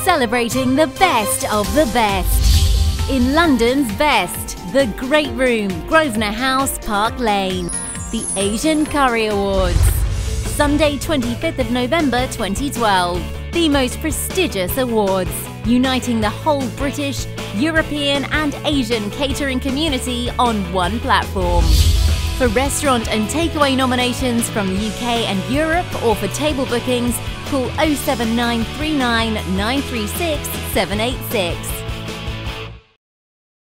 celebrating the best of the best. In London's best, the Great Room, Grosvenor House, Park Lane. The Asian Curry Awards. Sunday 25th of November 2012. The most prestigious awards, uniting the whole British, European and Asian catering community on one platform. For restaurant and takeaway nominations from the UK and Europe, or for table bookings, call 07939 936 786.